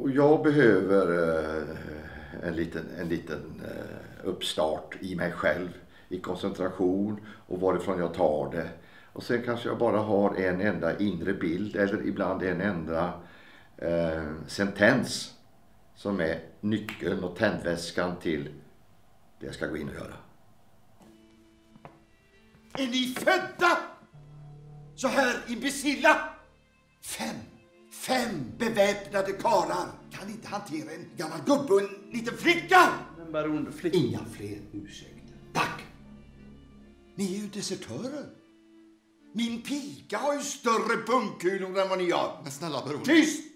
Och jag behöver en liten uppstart i mig själv. I koncentration och varifrån jag tar det. Och sen kanske jag bara har en enda inre bild eller ibland en enda sentens som är nyckeln och tändväskan till det jag ska gå in och göra. Är ni födda så här imbecilla? 5 beväpnade karar kan inte hantera en gammal gubbe och en liten flicka. Men baron, Inga fler ursäkter. Tack. Ni är ju desertörer. Min pika har ju större pungkulor än vad ni har. Men snälla baron. Tyst!